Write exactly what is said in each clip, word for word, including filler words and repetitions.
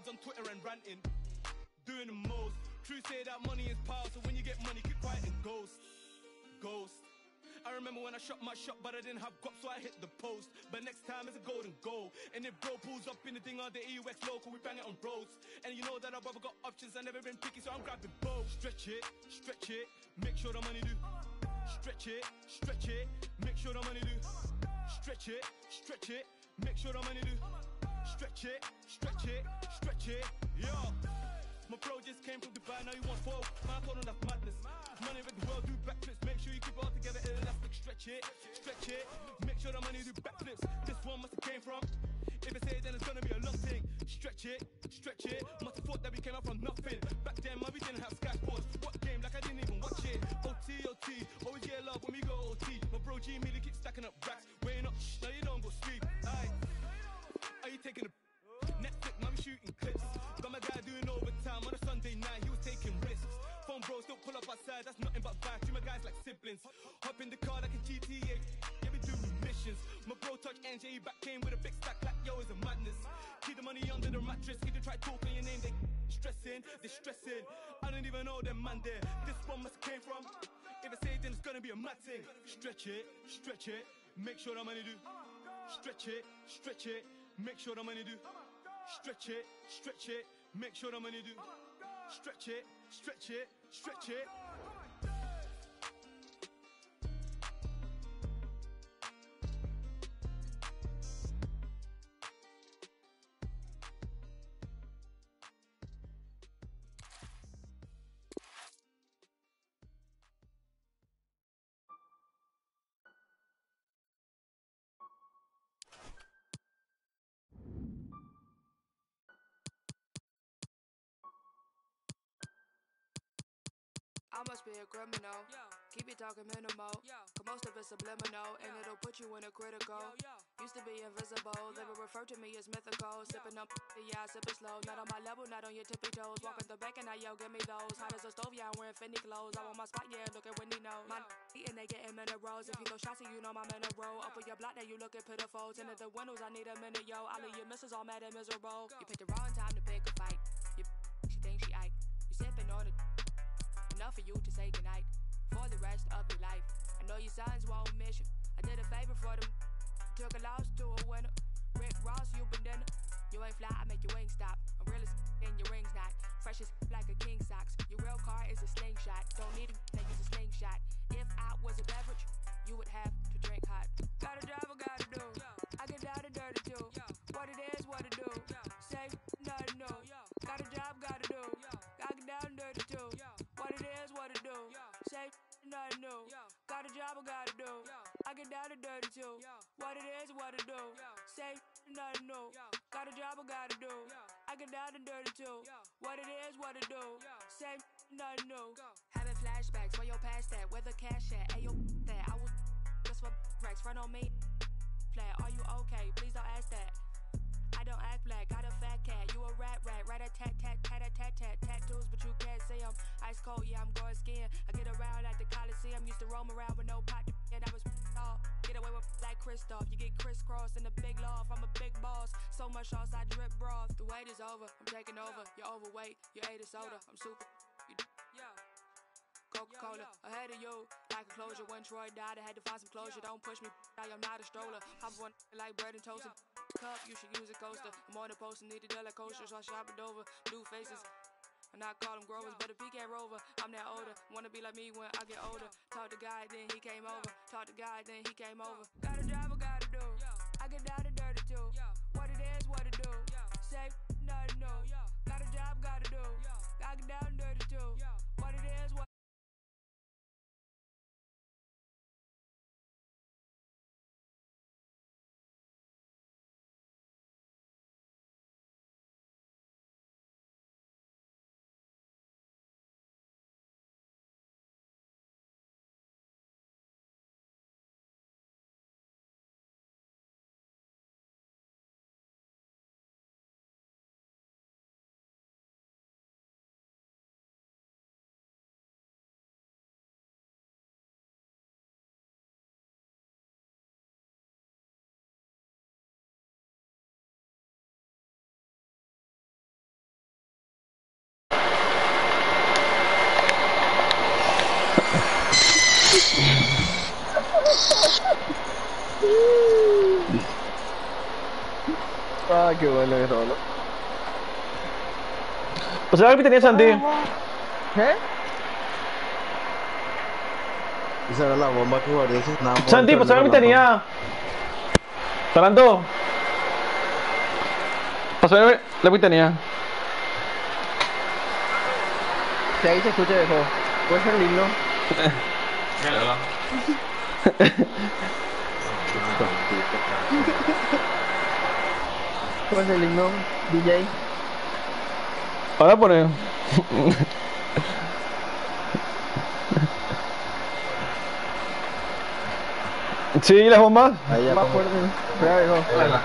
threads on Twitter and ranting. Doing the most. True say that money is power, so when you get money, keep quiet and ghost. Ghost. I remember when I shot my shot, but I didn't have guap, so I hit the post. But next time it's a golden goal. And if bro pulls up in the thing on the E U X local, we bang it on roads. And you know that our brother got options, I never been picky, so I'm grabbing both. Stretch it, stretch it, make sure the money do. Stretch it, stretch it, make sure the money do. Stretch it, stretch it, make sure the money do. Stretch it, stretch it, stretch it, yo. My bro just came from Dubai, now you want four. Man, I told him that's madness. Money with the world, do backflips. Make sure you keep it all together, elastic. Stretch it, stretch it. Make sure the money do backflips. This one must have came from. If I say it, then it's gonna be a long thing. Stretch it, stretch it. Must have thought that we came up from nothing. Back then, man, we didn't have Sky Sports. What game? Like I didn't even watch it. O T, O T. Always get love when we go O T. My bro G Millie keeps stacking up racks. Weighing up, shh, now you don't go sleep. Aye. Are you taking a Netflix, man, we shooting clips. Got my guy doing overtime on a Sunday night, he was taking risks. Phone bros don't pull up outside, that's nothing but vibes. You my guys like siblings. Hop in the car like a G T A, yeah, we do missions. My bro touch N J, back came with a big stack like yo, it's a madness. Keep the money under the mattress, if they try talking your name, they stressing, they stressing. I don't even know them man there, this one must have came from. If I say it, then it's gonna be a mad thing. Stretch it, stretch it, make sure the money do. Stretch it, stretch it, make sure the money do. Stretch it, stretch it, make sure the money do. Stretch it, stretch it, stretch it. I must be a criminal. Yo. Keep it talking minimal. Yo. Cause most of it's subliminal. Yo. And it'll put you in a critical. Yo, yo. Used to be invisible. Yo. They will refer to me as mythical. Yo. Sipping up, yeah, I sip it slow. Not on my level, not on your tippy toes. Yo. Walking the back and I yo, give me those. Hot as a stove, yeah, I'm wearing Fendi clothes. Yo. I want my spot, yeah, look at Wendy knows. My eating, they getting minerals. If you throw shots, you know my men a roll. Up on your block, that you looking pitiful. Tinted the windows, I need a minute, yo. All of your misses all mad and miserable. Go. You picked the wrong time to pick a fight. You she thinks she Ike. You sipping on it. Enough for you to say goodnight for the rest of your life. I know your sons won't miss you. I did a favor for them. Took a loss to a winner. Rick Ross, you been dinner. You ain't fly, I make your wings stop. I'm real as and your rings not. Fresh as like a king socks. Your real car is a slingshot. Don't need a think it's a slingshot. If I was a beverage, you would have to drink hot. Got a job, I gotta do. I get down and dirty too. What it is, what it do. Say nothing new. Got a job, gotta do. I get down and dirty too. What it is, what it do. Say nothing new. Got a job, I gotta do. I get down and dirty too. What it is, what it do. Say nothing new. Got a job, I gotta do. I get down and dirty too. What it is, what it do. Say nothing new. Having flashbacks, where your past at, where the cash at, ayo that I was just for racks, front on me. Flat, are you okay? Please don't ask that. I don't act black, got a fat cat. You a rat rat, rat a tat tat tat a tat tat tattoos, but you can't see them. Ice cold, yeah, I'm going skiing. I get around like the Coliseum. Used to roam around with no pot, and I was off. Get away with like Christoph. You get crisscrossed in the big loft. I'm a big boss. So much sauce, I drip broth. The wait is over. I'm taking over. You're overweight. You ate a soda. I'm super. You Coca-Cola ahead of you. Like a closure. When Troy died, I had to find some closure. Don't push me. I am not a stroller. I'm one like bread and toast. Cup, you should use a coaster. I'm on the post and need a deal like kosher, so I shop it over. Blue faces. And I call them growers, but a pecan rover. I'm that older. Wanna be like me when I get older. Talk to God, then he came over. Talk to God, then he came over. Got a job, I gotta do. I get down and dirty too. What it is, what it do. Say nothing new. Got a job, gotta do. I get down and dirty too. What it is, what Ah, qué bueno eso, ¿no? O sea, ¿qué tenía Santi? ¿Eh? Esa era la bomba que guardé. Nada, Santi, pues ¿sabes qué tenía? Taranto. Pasó a ver la que tenía. Si ahí se escucha eso, puede ser lindo. Puede ser lindo, D J. Ahora pone. Sí, las bombas. Ahí ya Más pongo. fuerte. Espera, viejo.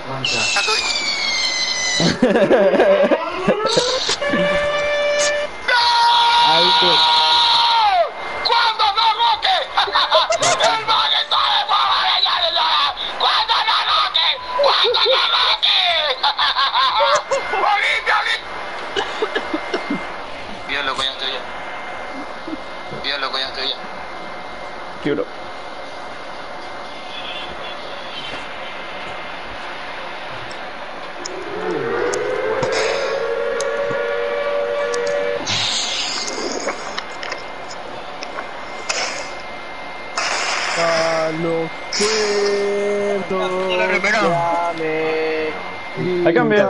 Ahí te... ¡Cuando no roque! ¡El man está de moda! ¡Cuando no roque! ¡Cuando no roque! ¡Olimpia, Olimpia! Pídalo, coño, estoy ya. Pídalo, coño, estoy ya. Qué bro. A los cuentos. La primera. Llame. Ahí cambié.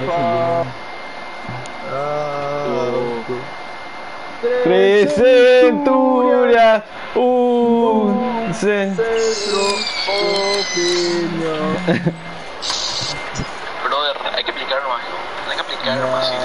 Ah, Tres centurias. Un ce- Centro opinión. Brother, hay que aplicar nomás. Hay que aplicar nomás. Sí,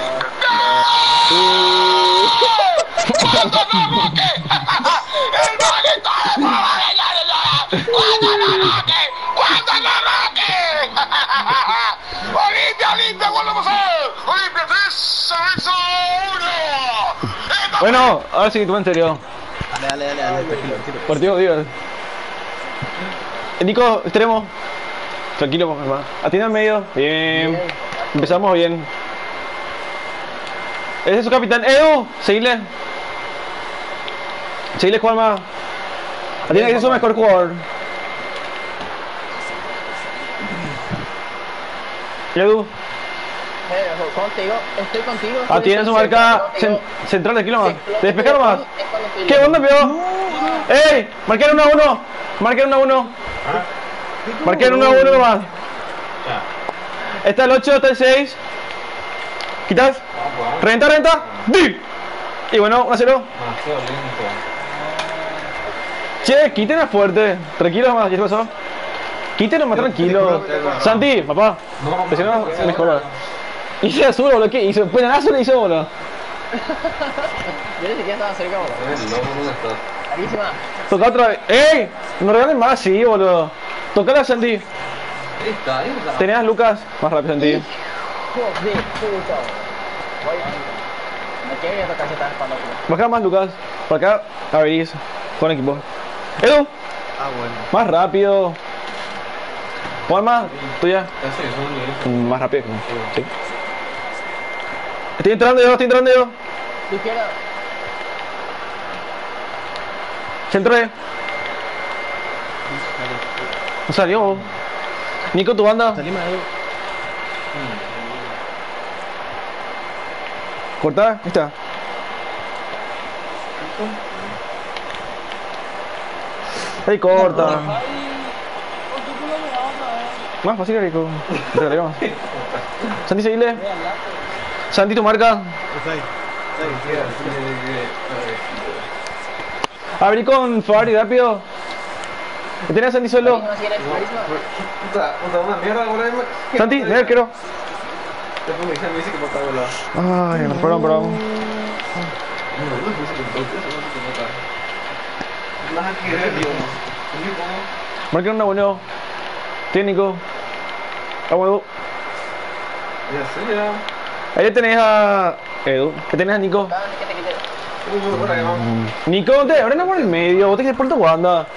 ¡Cuando no roque! ¡El man está de moda! ¡Cuando no roque! ¡Cuando no roque! ¡Olimpia, Olimpia! ¡Volvemos a ver! ¡Olimpia tres, seis, uno! Bueno, ahora sí, tú en serio. Dale, dale, dale, dale, tranquilo, tranquilo. Partido, Dios. Nico, extremo. Tranquilo, hermano. Atienda al medio. Bien. Empezamos bien. Ese es su capitán. ¡Edu! Seguile. Seguile, Juanma. Atienda que es su mejor jugador. Edu. Eh, ojo, contigo, estoy contigo. estoy Atienda su contigo, marca contigo. cen- central de kilo más. Sí, lo ¿Te que despejaron yo más? es cuando estoy ¿Qué lejos. onda, veo? ¡Ey! Marquen uno a uno. Marquen uno a uno. Marquen uno a uno nomás. Está el ocho, está el seis. ¿Quitas? Renta, renta. ¡Di! Y bueno, uno a cero. Che, quiten a fuerte. Tranquilo nomás, ¿qué pasó? Quiten más tranquilo. Santi, papá. Presiona mejor. Hice azul, boludo. ¿Qué hizo? Pues nada, le hizo, boludo. Yo ni siquiera estaba cerca, boludo. Carísima. Toca otra vez. ¡Ey! No regalen más, sí, boludo. Tocala, Santi. Tenías Lucas. Más rápido, Santi. Hijo de puta. Voy. Aquí voy a tocar ese tan cuando. Baja más, Lucas. Por acá, abrís. Con equipo. Edu, Ah, bueno. más rápido. Juanma, tuya. Mm, Más rápido. Sí. Estoy entrando yo, estoy entrando yo. Tu izquierda. Centro E. No salió. Nico, tu banda. Salí más, Edu. Corta, ahí está. Ahí corta. Más fácil, Rico. Te agregamos. Santi, seguile. Santi, tu marca. Está ahí. Abrí con Fari, rápido. ¿Qué tenés, Santi, solo? Carísima, si eres carísima. Santi, ven, arquero. Ay, perdón, perdón. Marquen una bueno. Técnico. Ah, bueno. Ahí tenés a Edu. ¿Qué tenés a Nico? Ah, que te quité. Nico, te abren por el medio. Vos te quedás por tu banda.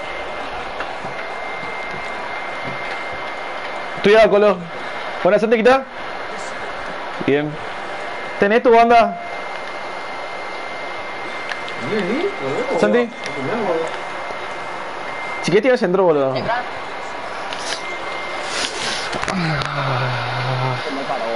Estudiado, Colo. Buena, Santi, quita. Bien. Tenés tu banda. Santi. Si quieres tirar el centro, boludo. Entra. Se me paró.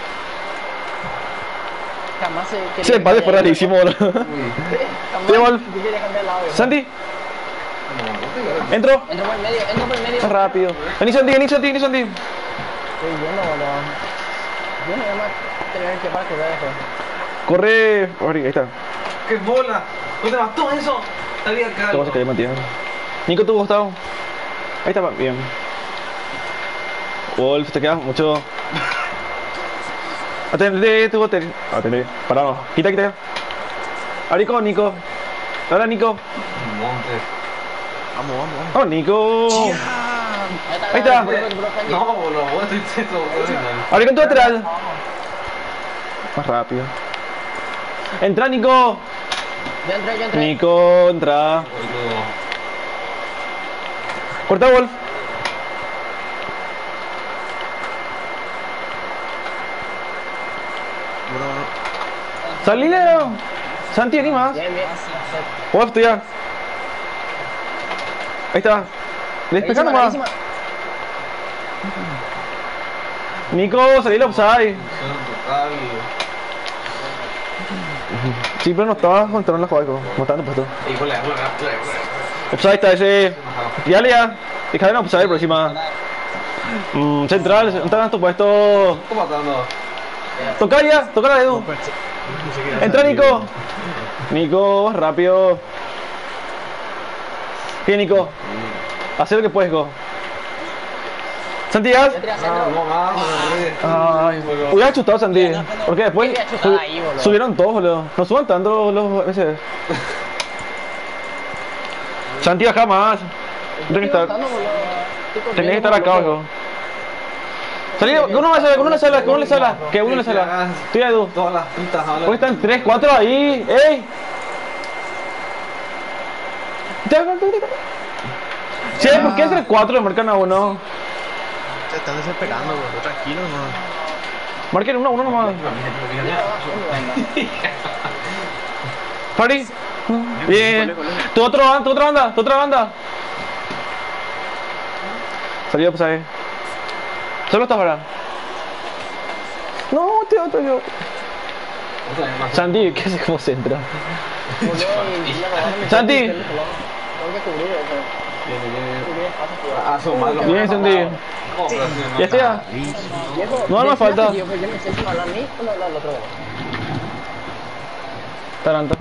Jamás se quería Sí, el empate fue cambiar. rarísimo, boludo. Jamás Sí, Wolf. se quería cambiar el lado. Santi. Entro. Entra por el medio, entra por el medio. Más rápido. Vení, Santi, vení, Santi, vení, Santi. Estoy yendo, boludo. Yo no voy a tener que para correr después. Corre. Ahí está. ¡Qué bola! ¿Dónde vas todo eso? Salí acá. ¿Cómo se cayó Matías? Nico, tu costado. Ahí está, bien. Wolf, te queda mucho. Atendé tu hotel. Atendé. Paramos. Quita, quita. Arico, Nico. Ahora, Nico. Montes. Vamos, vamos, vamos. Oh, Nico. Ahí está. No, boludo, vos estoy seco, boludo. Ahora con tu lateral. Más rápido. Entra, Nico. Yo entré, yo entré. Nico, entra. Boludo. Corta, Wolf. Bueno, bueno. Salí, Leo. Santi, ni más. Bien, bien. Wolf, tú ya. Ahí está. Despeja Larguísima, nomás. larguísima. Nico, salí la offside. Son total. Sí, pero no estaba controlando la jugada, no estaba en puesto. Híjole, híjole, híjole. Offside está ese. Ya, ya. Deja de offside por encima. Mm, central, central en tu puesto. ¿Cómo matando? Toca ya, toca la Edu. Entra, Nico. Nico, más rápido. Bien, Nico. Haz lo que puedes, Go. Santiago. Yo entré a No, centro. no, más. Ay, hubiera chutado Santi. Porque después Hubiera chutado sub- ahí, boludo. subieron todos, boludo. No suban tanto los veces. Santi, baja más. Tenés que estar, tenés que estar acá, boludo. Salí, que uno me sala, que uno le sala, que uno le sala. Que uno le sala. Estoy a Edu. Todas las pistas hablan. Porque están tres, cuatro ahí. ¡Ey! Sí, ¿por qué entre cuatro le marcan a uno? Se están desesperando, boludo. Tranquilo, no. Marquen uno, uno nomás. Party. Bien. Tu otro banda, tu otra banda, tu otra banda. Salió, pues ahí. Solo estás ahora. No, te otro yo. Santi, ¿qué haces como centro? Santi. Tengo que cubrir eso. Cubrir espacio privado. Ah, son malos. Bien, Santi. Ya está ya. Viejo, No, no me falta. Yo yo no sé si me habla a mí o me habla al otro. Taranta.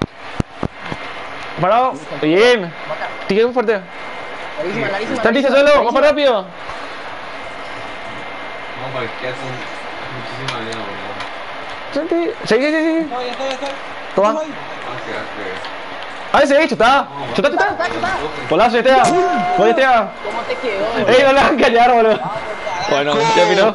Parado. Bien. Tira muy fuerte. Larguísima, larguísima. Santi, larguísima, solo, más larguísima. rápido. No, porque que hacen muchísima vida, boludo. Santi. Sigue, sigue, sigue. No, ya está, ya está. Toma. Ah, que hace. Ah, ese, chuta. Chuta, chuta. Golazo, ya está. Gol, ya está. ¿Cómo te quedó? Ey, no le van a callar, boludo. Bueno, ya miró.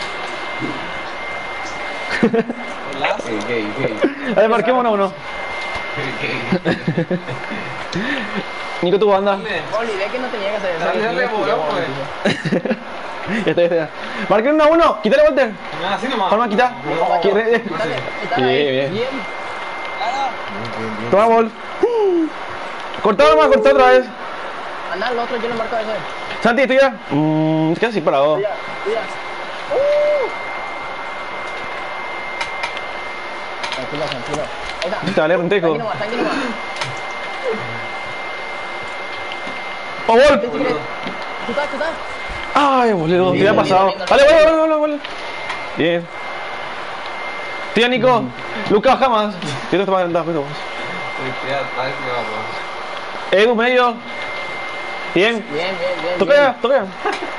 Gay, gay, gay. A ver, marquemos uno a uno. Gay. Nico, tu banda. Olvidé que no tenía que hacer eso. Dale, dale, boludo, pues. Ya está, ya está. Marquen uno a uno. Quítale, Walter. Ah, así nomás. Palma, quita. Quiere- Quítale, quítale Bien, ahí. bien. Bien. Toma, Wolf. Cortado nomás, cortado otra vez. Anda, el otro yo le marco a ese. Santi, tú ya. Mmm, te quedas así parado. Cuida, cuida. Uh. Tranquilo, tranquilo. Ahí está. Dale, rentejo. Tranquilo más, tranquilo más. ¡Oh, Wolf! Chuta, chuta. Ay, boludo, ¿qué había pasado? Vale, vale, vale, vale, vale. Bien. Tía, Nico. Lucas, baja más. Yo te estaba dando vos. Edu, medio. Bien. Bien, bien, bien. Toca bien. ya, toca ya.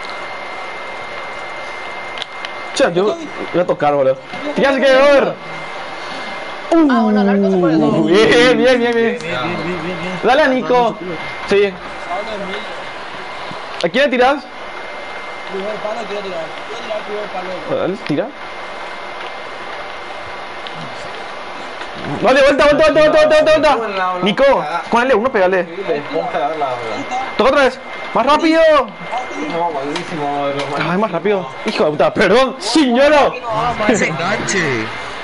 Che, yo voy a tocar, boludo. ¿Qué hace que ver? Ah, bueno, el arco se puede todo. Bien, bien, bien, bien. Dale a Nico. Sí. Pablo de mil. ¿A quién le tirás? Primer palo quiero tirar. Quiero tirar el primer palo. Dale, tira. Vale, vuelta, vuelta, vuelta, vuelta, vuelta, vuelta. Nico, con el uno, pegale. Toca otra vez. Más rápido. No, buenísimo. Ay, más rápido. Hijo de puta, perdón, señora. ¡Ese enganche!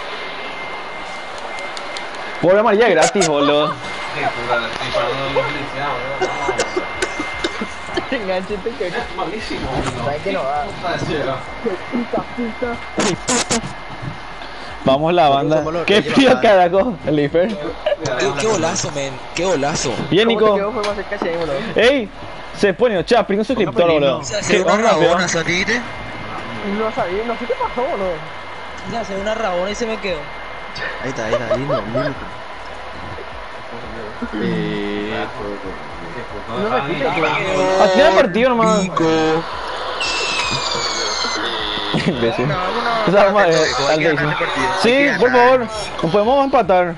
Pobre amarilla gratis, boludo. Qué puta, estoy parando de felicidad, boludo. Te enganche, te quedas. Malísimo. ¿Sabes que no va? Vamos la banda. ¿Qué pío carajo? El Ifer. Qué, qué golazo, men. Qué golazo. Bien, ¿Cómo te Nico. quedó? Fue más casi ahí, boludo. Ey, se pone, cha, primer suscriptor, boludo. Se hace Qué una onda, rabona, feo. ¿sabiste? No sabía, no sé qué pasó, boludo. Ya hace una rabona y se me quedó. Ahí está, ahí está, lindo, lindo. Eh, No me escuché, tío. Al final del partido nomás. Imbécil. O sea, vamos a ver, al décimo. Sí, por favor, no podemos empatar.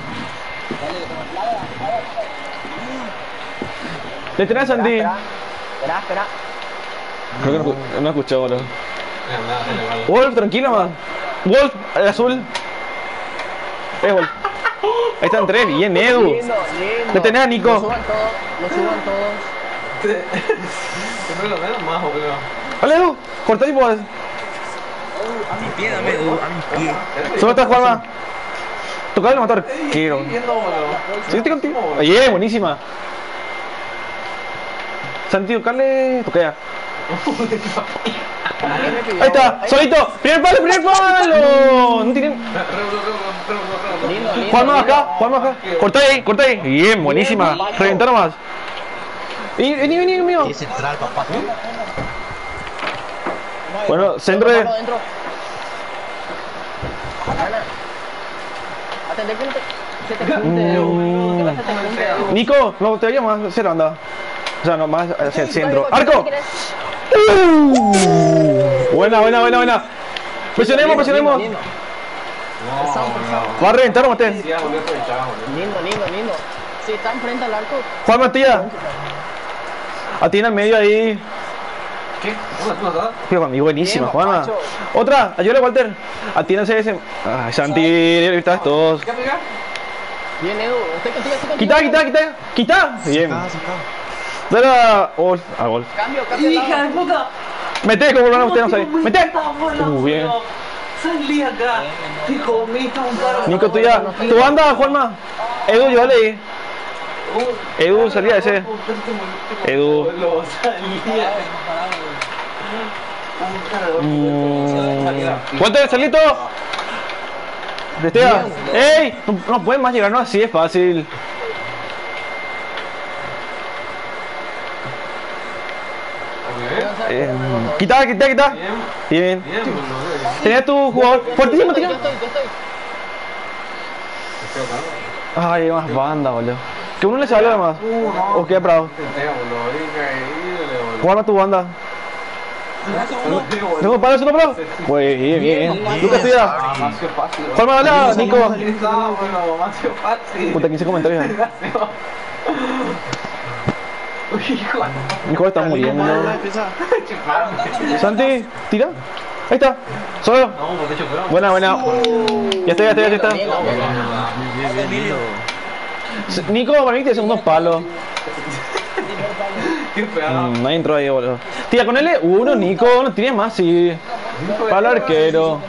¿Le tenés a Sandy? Espera, espera, espera. Creo que no, no escuché, boludo. Wolf, tranquilo, man. Wolf, el azul. Es Wolf. Ahí están tres, bien, Edu. Lindo, lindo. ¿Le tenés a Lo Nico? suban todos, lo suban todos. Siempre lo menos más, boludo. Dale, Edu, cortá y podés. a mi pie, dame, Edu, a mi pie. Solo está Juanma. Tocale y matar. Quiero. Viendo, boludo. ¿Sí estoy contigo? Oye, buenísima. Santi, tocale. Toquea. ¿Quién me pidió? Ahí está, solito. Primer palo, primer palo. No tienen. Lindo, lindo. Juanma lindo. acá, Juanma acá. Corta ahí, corta ahí. Bien, buenísima. Reventá nomás. Vení, vení, vení, mío. Es central, papá. Bueno, centro de. Palo dentro. Ana. Atendé que no te- se te junte, Mm. que no se te junte. Nico, no, te vaya más hacia la banda. O sea, no, más hacia el centro. Oye, ¡Arco! ¿quieres? Uh, buena, buena, buena, buena. Presionemos, presionemos. Lindo, Va a reventar o maté. Ya, boludo, aprovechaba, boludo. lindo, lindo, lindo. Si está enfrente al arco, Juan Matías. Atiende al medio ahí. ¿Qué? ¿Cómo tú estás? Tío, conmigo, buenísima, Bien, Juanma. macho. Otra, ayúdale a Walter. Atiéndase ese. Ay, Santi, ahorita todos. ¿Qué pega? bien Edu, estoy contigo, estoy contigo. Quita, quita, quita. Quita. Bien. Ah, sacado. Dale a Wolf. A Wolf. Cambio, cambio. ¡Hija de puta! Mete, como van ustedes, no sé. Mete. Uh, bien. Salí acá. Hijo, me está un paro. Nico, tú ya. Tu banda, Juanma. Edu, llévale ahí. Edu, salía ese. Edu. Lo salía. Mm. Walter, salito. Destea. ¡Ey! No, no pueden más llegar, no así es fácil. Eh, quita, quita, quita. Bien. Bien, boludo. Tenía tu jugador. Fuertísimo, Yo tío. estoy, yo estoy. Ay, hay más banda, boludo. Que uno le sale además. O queda parado. Juega tu banda. ¿Tengo para eso, no, bro? Pues bien, bien. Lucas, tuya. Más que fácil. Juanma, dale, Nico. Bueno, más que fácil. Puta, quince comentarios. Hijo. Mi juego está muriendo. La defensa. Santi, tira. Ahí está. Solo. No, de hecho, pero. Buena, buena. Ya está, ya está, ya está. Bien, bien, lindo. Nico, para mí tiene segundo palo. Qué pegada. Mm, nadie entró ahí, boludo. Tira con L uno, Nico. No tienes más, sí. Palo arquero.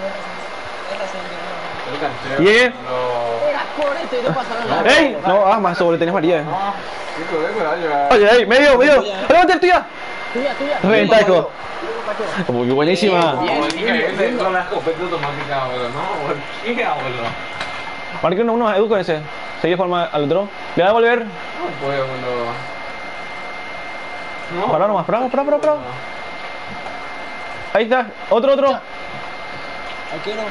Bien. Era correcto y no pasaron nada. ¡Ey! No, ah, más sobre, tenés María. Hijo, ve, cuidado, Oye, ey, medio, medio. ¡Levanta, tuya! Tuya, tuya. Reventa, hijo. Muy buenísima. Con la escopeta automática, boludo. No, ¿por qué, boludo? Marque uno, uno, Edu con ese. Seguí forma al otro. Le va a devolver. No puedo, boludo. No. Pará nomás, pará, pará, pará, pará. Ahí está. Otro, otro. Arquero.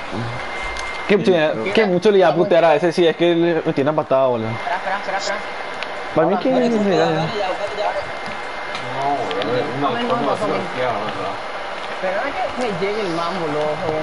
Qué, qué mucho le iba a putear a ese, sí, es que le- me tiene empatado, boludo. Espera, espera, espera, espera. Para mí que... Dale, dale, dale, dale. No, boludo. Una forma así, boludo. Pero no es que me llegue el mambo, loco.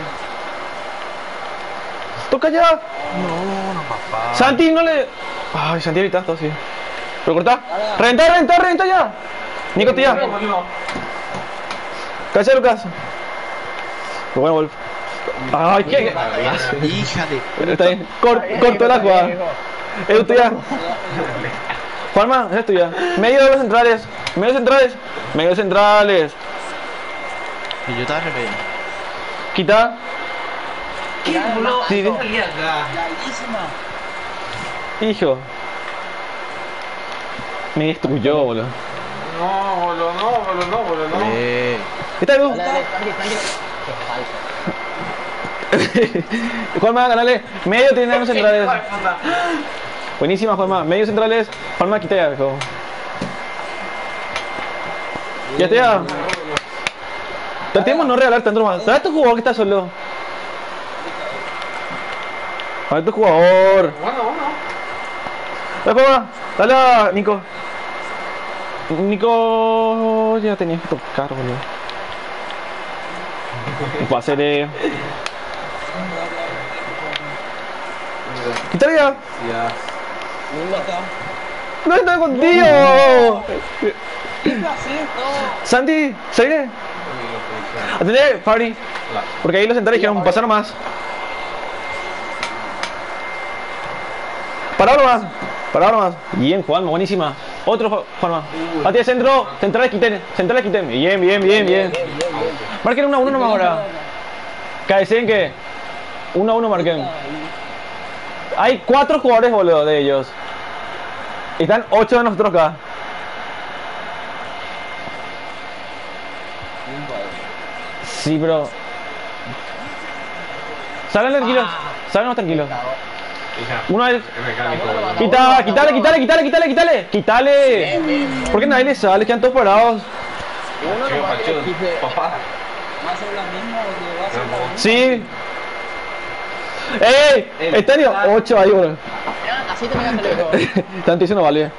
¡Toca ya! No, no, papá. Santi, no le... Ay, Santi ahorita está así. ¿Pero cortá? ¡Reventa, reventa, reventa ya! Nico, tía. Cállate, Lucas. Qué bueno, Wolf. Ay, qué... Hija de. Está bien. Cor- cortó la jugada. Es tuya. Juanma, esa es tuya. Medio de los centrales. Medio centrales. Medio centrales. Y yo estaba repetiendo. Quita. ¿Qué, boludo? Sí, sí. Salí acá. Larguísima. Hijo. Me destruyó, boludo. No, boludo, no, boludo, no, boludo, no. Eh. ¿Está Edu? Dale, dale, tranqui, tranqui. Qué falso. Juanma, ganale. Medio tiene unos centrales. Buenísima, Juanma. Medio centrales. Juanma, quita ya, viejo. Ya está ya. Tratemos de no regalar tanto más. Dale a tu jugador que está solo. Dale a tu jugador. Bueno, bueno. Dale, Juanma. Dale a Nico. Nico. Ya tenías que tocar, boludo. Pásele. Quítale ya. Ya. No está contigo. ¿Qué haces? No. Santi, ¿sigue? Atendé, Fabri. Porque ahí los centrales dijeron, pasar nomás. Pará nomás. Pará nomás. Bien, Juanma, buenísima. Otro Juanma. Pati de centro, centrales quiten. Centrales quiten. Bien, bien, bien, bien. Marquen uno a uno nomás ahora. Cabeceen que. uno a uno marquen. Hay cuatro jugadores, boludo, de ellos. Están ocho de nosotros acá. Sí, pero... Salgan tranquilos, salgan tranquilos. Uno es... Quita, quítale, quítale, quítale, quítale, quítale. Quítale. ¿Por qué nadie le sale? Quedan todos parados. Papá. ¿Va a ser la misma o te va a ser la misma? Sí. ¡Ey! Estadio ocho ahí, boludo. Así te pegas el eco. Tanto eso no vale.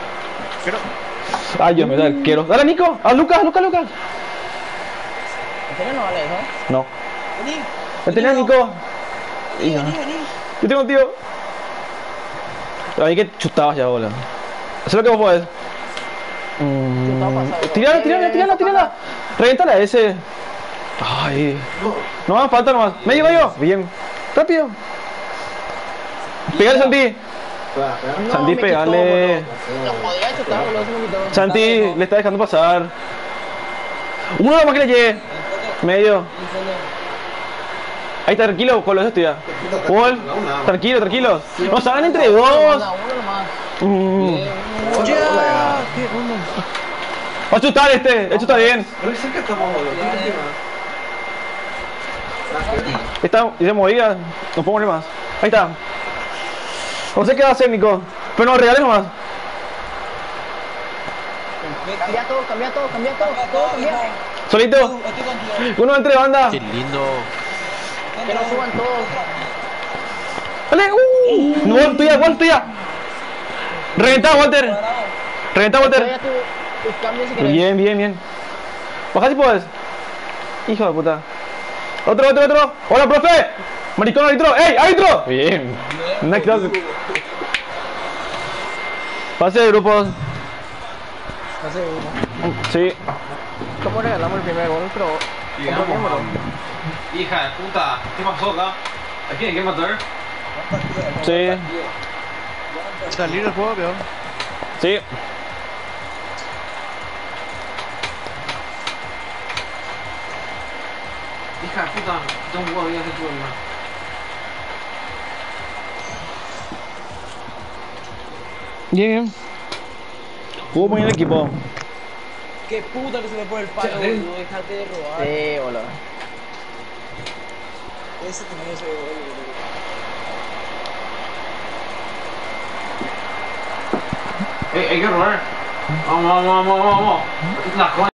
Ay, Dios, me da el quiero. Dale, Nico. A Lucas, Lucas, Lucas. ¿En serio no vale eso? No. Vení. ¿La tenés, Nico? Vení, vení, vení. Yo tengo un tío. Pero ahí que chutabas ya, boludo. Haz lo que vos podés. Mm, tirala, tirala, tirala, tirala. Reviéntala ese. Ay. No más, falta nomás. Medio, medio. Bien. Rápido. Pegale, Santi. No, Santi, me pegale. quitó, boludo. Lo podía chutar, boludo, se me quitó. Santi, le está dejando pasar. Uno más que le llegue. Medio. Ahí está, tranquilo, con los estudia. Paul, tranquilo, tranquilo. No salgan entre dos. Uno nomás. Mm. Ya, qué onda. Va a chutar este, esto está bien. Pero sé que estamos, boludo. Está, y se movía, no puedo mover más. Ahí está. No sé qué va a hacer, Nico. Pero no, regales nomás. Cambia todo, cambia todo, cambia todo, todo cambia. Solito. Estoy contigo. Uno entre banda. Qué lindo. Que no suban todos. Dale, uh. No, tuya, gol, tuya. Reventá, Walter. Reventá, Walter. Todavía tu- tus cambios si querés. Bien, bien, bien. Baja si puedes. Hijo de puta. Otro, otro, otro. Hola, profe. Maricón, árbitro. ¡Ey, árbitro! Bien. Una clase. Pase de grupos. Hace uno. Sí. ¿Cómo regalamos el primer gol? Pero... Llegamos, compromémoslo. hija de puta. ¿Qué pasó acá? ¿A quién hay que matar? Sí. Salir del juego, peor. Sí. Hija de puta. Tengo un huevo, ya se tuvo más. Bien, bien. Jugó muy bien el equipo. Qué puta que se me pone el palo, Sí. boludo. Dejate de robar. Sí, boludo. Ese tenía ese gol, boludo. Ey, hay que robar. Vamos, vamos, vamos, vamos. La